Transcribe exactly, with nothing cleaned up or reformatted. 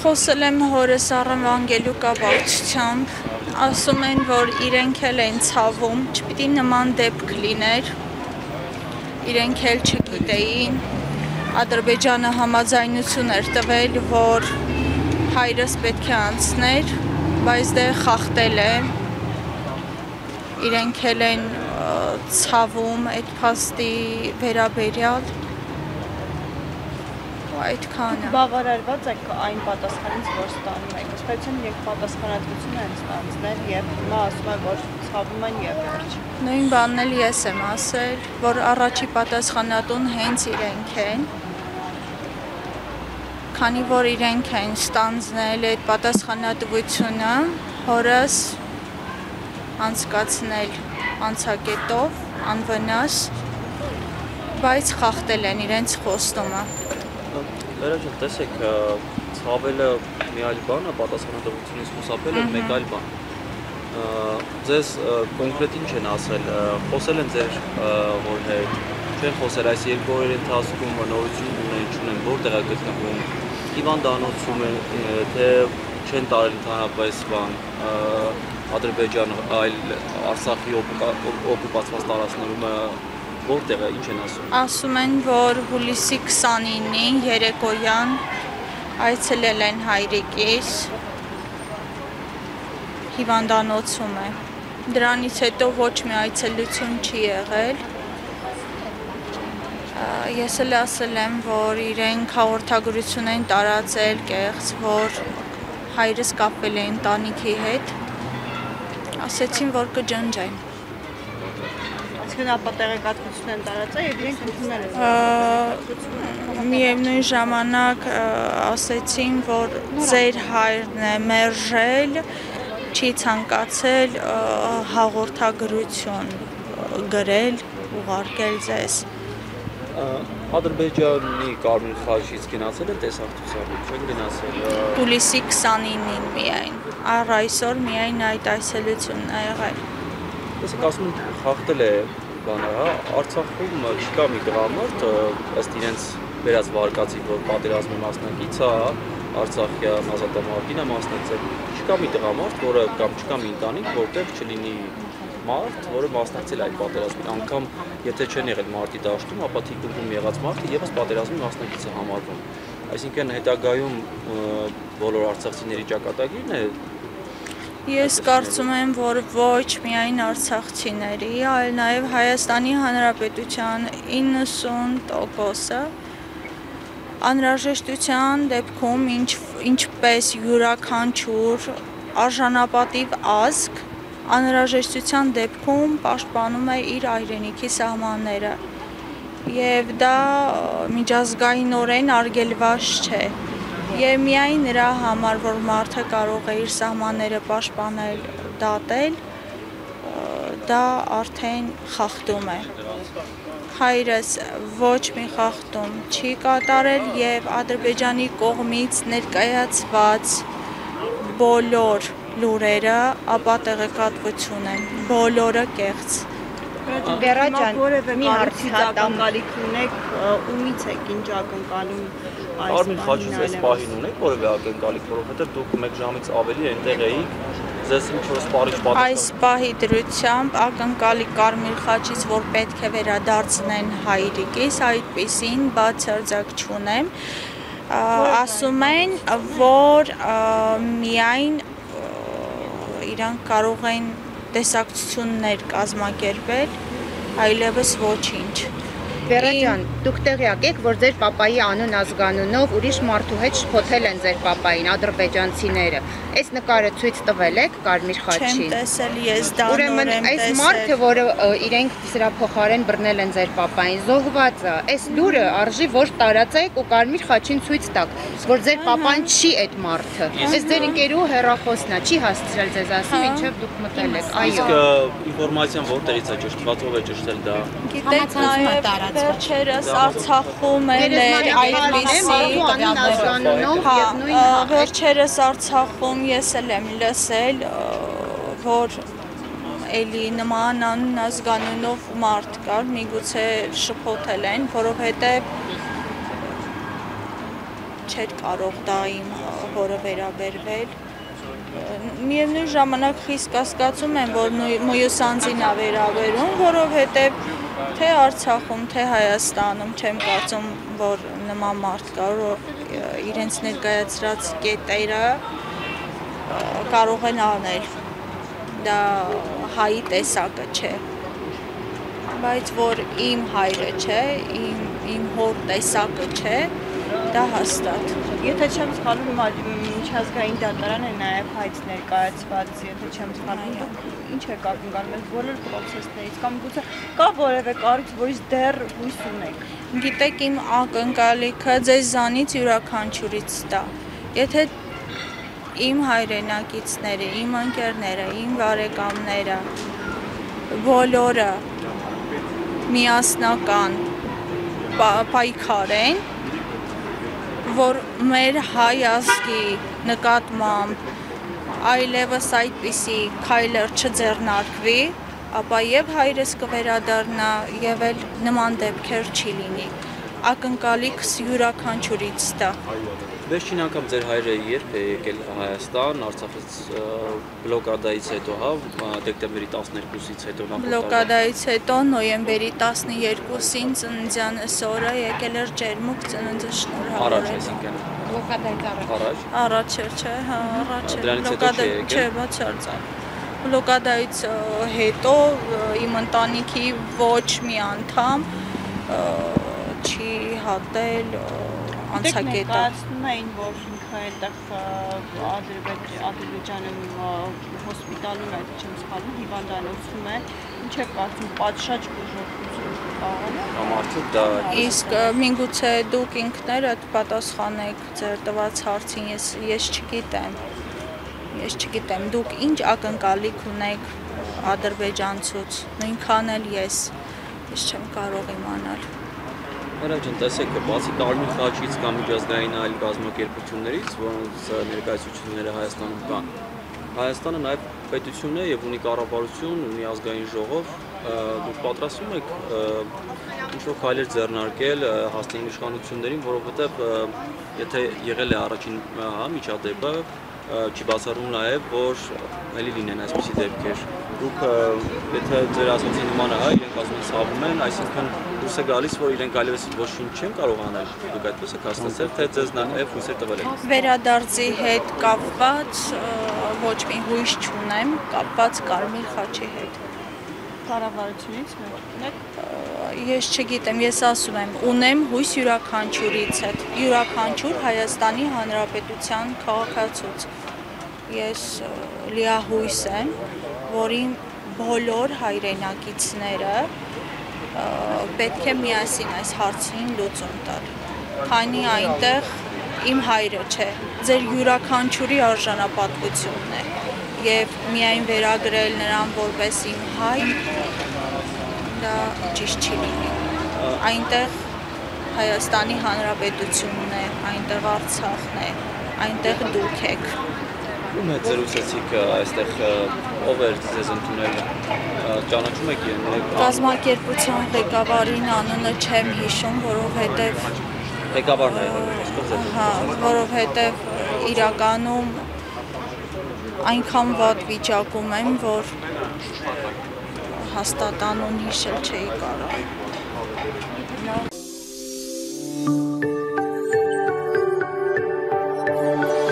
Խոսել եմ հորս առն Վանգելուկա բաղցությամբ, ասում են, որ իրենք էլ են ցավում, չպիտի նման դեպք լիներ, իրենք էլ չգիտեին, Ադրբեջանը համաձայնություն էր տվել, որ հայրս պետք է անցներ, բայց դե խախտել է, իրենք էլ են ցավում այդ փաստի վերաբերյալ, այդքանը։ Բավարարված եք այն պատասխանից, որ ստանում եք, ըստ երբ պատասխանատվություն են ստանձնել եւ հիմա ասում են, որ ցավում են եւ վերջ։ Նույն բանն էլ ես եմ ասել, որ առաջի պատասխանատուն հենց իրենք են, քանի որ իրենք են ստանձնել այդ պատասխանատվությունը, հորս անցկացնել անցակետով, անվնաս, բայց խախտել են իրենց խոստումը։ Վերջին տեսեք, ցավելը մի այլ բան է, պատասխանատվությունից խուսափելը մեկ այլ բան։ Ձեզ կոնկրետ ինչ են ասել, խոսել են ձեր հոր հետ, չեն խոսել այս երկու օրերի ընթացքում նորություն ունեն, չունեն, որտեղ է գտնվում, հիվանդանոցում են, թե չեն տարել ընդհանրապես բան, Ադրբեջան, այլ Արցախի օկուպացված տարածքներում որտեղ է, ինչ են ասում։ Ասում են, որ հուլիսի քսանինին երեկոյան այցելել են հայրիկիս, հիվանդանոցում է։ Դրանից հետո ոչ մի այցելություն չի եղել։ Ես էլ ասել եմ, որ իրենք հաղորդագրություն են տարածել կեղծ, որ հայրս կապվել է ընտանիքի հետ, ասեցին, որ կջնջեն։ Այսինքն ապա տեղեկատվություն են տարածել եւ իրենք ընդունել են։ Միևնույն ժամանակ ասեցին, որ ձեր հայրն է մերժել, չի ցանկացել հաղորդագրություն գրել, ուղարկել ձեզ։ Ադրբեջանի Կարմիր խաչից գնացել են տեսախցուցարի, չեն գնացել։ Հուլիսի քսանինին միայն, առ այսօր միայն այդ այցելությունն է եղել։ Տեսեք, ասում են խախտել է բանը, հա, Արցախում չկա մի տղամարդ, ըստ իրենց վերած վարկածի, որ պատերազմի մասնակից է, Արցախյան ազատամարտին է մասնակցել, չկա մի տղամարդ, որը կամ չկա մի ընտանիք, որտեղ չլինի մարդ, որը մասնակցել այդ պատերազմին, անգամ եթե չեն եղել մարտի դաշտում, ապա թիկունքում եղած մարդը եւս պատերազմի մասնակից է համարվում։ Այսինքն հետագայում բոլոր արցախցիների ճակատագիրն է։ Ես կարծում եմ, որ ոչ միայն արցախցիների, այլ նաև Հայաստանի Հանրապետության իննսուն տոկոսը անհրաժեշտության դեպքում ինչպես յուրաքանչյուր արժանապատիվ ազգ անհրաժեշտության դեպքում պաշտպանում է իր հայրենիքի սահմանները եւ դա միջազգայինորեն արգելված չէ եւ միայն նրա համար որ մարդը կարող է իր սահմանները պաշտպանել դատել դա արդեն խախտում է հայրս ոչ մի խախտում չի կատարել եւ Ադրբեջանի կողմից ներկայացված բոլոր լուրերը ապա տեղեկատվություն են, բոլորը կեղծ։ Վերա ջան, մի հարցի ակնկալիք ունեք, ումից եք ինչ ակնկալում այս Կարմիր խաչից այս պահին ունեք որևէ ակնկալիք, որովհետև դուք մեկ ժամից ավելի այնտեղ էիք, ձեզ ինչ-որ սպառիչ պատասխան։ Այս պահի դրությամբ ակնկալիք Կարմիր խաչից, որ պետք է վերադարձնեն հայրիկիս, այդպիսին բացարձակ չունեմ, ասում են, որ միայն իրանք կարող են տեսակցություններ կազմակերպել, այլևս ոչինչ։ Վերա ջան, դուք տեղյակ եք, որ ձեր պապայի անուն ազգանունով ուրիշ մարդու հետ շփոթել են ձեր պապային ադրբեջանցիները։ Այս նկարը ցույց տվել եք Կարմիր խաչին։ Չեմ տեսել, ես դա Ուրեմն այս մարդը, որը իրենք սրա փոխարեն բռնել են ձեր պապային, զոհված է։ Այս լուրը արժի որ տարածեք ու Կարմիր խաչին ցույց տաք, որ ձեր պապան չի այդ մարդը։ Այս ձեր ընկերու հեռախոսն է, չի հասցրել ձեզ ասում, ինչև դուք մտել եք։ Այո։ Ինֆորմացիան որտեղից է ճշտված, ով է ճշտել դա։ Գիտեք, նաև վերջերս Արցախում էլ էր այդպիսի, վերջերս Արցախում ես էլ եմ լսել, որ էլի նման անուն ազգանունով մարդ կար, միգուցե շփոթել են, որովհետև չէր կարող դա իմ հորը վերաբերվել։ Միևնույն ժամանակ խիստ կասկածում եմ, որ Մույս անձին է վերաբերում, որովհետև թե Արցախում, թե Հայաստանում չեմ կարծում, որ նման մարդ կա, որ իրենց ներկայացրած կետերը կարող են անել, դա հայի տեսակը չէ, բայց որ իմ հայրը չէ, իմ հոր տեսակը չէ, դա հաստատ։ Եթե չեմ սխալվում, միջազգային դատարան է նաև հայց ներկայացված, եթե չեմ սխալվում, ինչ եք ակնկալում այս բոլոր պրոցեսներից կամ գուցե կա որևէ կարիք, որից դեռ հույս ունեք։ Գիտեք, իմ ակնկալիքը ձեզանից յուրաքանչյուրից տա։ Եթե իմ հայրենակիցները, իմ ընկերները, իմ բարեկամները բոլորը միասնական պայքարեն, որ մեր հայ ազգի նկատմամբ այլևս այդպիսի քայլեր չձեռնարկվի, ապա եւ հայրս կվերադառնա եւ էլ նման դեպքեր չի լինի։ Ակնկալիքս յուրաքանչյուրից տա։ Վերջին անգամ ձեր հայրը երբ է եկել Հայաստան, Արցախից բլոկադայից հետո, հա, դեկտեմբերի տասներկուսից հետո նախորդ Բլոկադայից հետո նոյեմբերի տասներկուսին ծննդյանս օրը եկել էր ջերմուկ ծննդը շնորհավորել։ Առաջ այսինքն։ Բլոկադայից առաջ։ Առաջ էր, չէ, հա, առաջ էր։ Դրանից հետո չի եկել։ Չէ, բացարձակ։ Բլոկադայից հետո իմ ընտանիքի ոչ մի անդամ չի հատել անցակետը։ Ներկայացնում էին, որ ինքը այդտեղ Ադրբեջանում հոսպիտալում է, չեմ սխալվում, հիվանդանոցում է, ինչ է կարծում, պատշաճ բուժօգնություն կարողանա։ Արդյոք դա Իսկ միգուցե դուք ինքներդ պատասխանեք ձեր տված հարցին, ես ես չգիտեմ։ Ես չգիտեմ, դուք ինչ ակնկալիք ունեք ադրբեջանցուց, նույնքան էլ ես, ես չեմ կարող իմանալ։ Հրաժեն, տեսեք, բացի Կարմիր խաչից կամ միջազգային այլ կազմակերպություններից, որոնց ներկայացությունները Հայաստանում կան, Հայաստանը նաև պետություն է եւ ունի կառավարություն, ունի ազգային ժողով, դուք պատրաստվում եք ինչ-որ քայլեր ձեռնարկել հասնելու իշխանություններին, որովհետեւ եթե եղել է առաջին հա միջադեպը, չի բացառում նաև, որ ելի լինեն այսպիսի դեպքեր։ Դուք եթե ձեր ասացին նմանը հա, իրենք ասում են ցավում են, այսինքն դուրս է գալիս, որ իրենք այլևս ոչինչ չեն կարող անել։ Դուք այդպես եք հասկացել, թե ձեզ նաև հույսեր տվել եք։ Վերադարձի հետ կապված ոչ մի հույս չունեմ, կապված Կարմիր խաչի հետ։ Կառավարությունից ունեք։ Ես չգիտեմ, ես ասում եմ, ունեմ հույս յուրաքանչյուրից հետ, յուրաքանչյուր Հայաստանի Հանրապետության քաղաքացուց։ Ես լիահույս եմ, որ իմ բոլոր հայրենակիցները պետք է միասին այս հարցին լուծում տալ, քանի այնտեղ իմ հայրը չէ, ձեր յուրաքանչյուրի արժանապատվությունն է, եւ միայն վերագրել նրան որպես իմ հայ, դա ճիշտ չի լինի։ Այնտեղ Հայաստանի Հանրապետությունն է, այնտեղ Արցախն է, այնտեղ դուք եք։ Ում հետ զրուցեցիք այստեղ, ով էր ձեզ ընդունել, ճանաչում եք իրեն։ Կազմակերպության ղեկավարին անունը չեմ հիշում, որովհետև ղեկավարն է եղել, հա, որովհետև իրականում այնքան վատ վիճակում եմ, որ հաստատ անուն հիշել չէի կարող։ Լավ։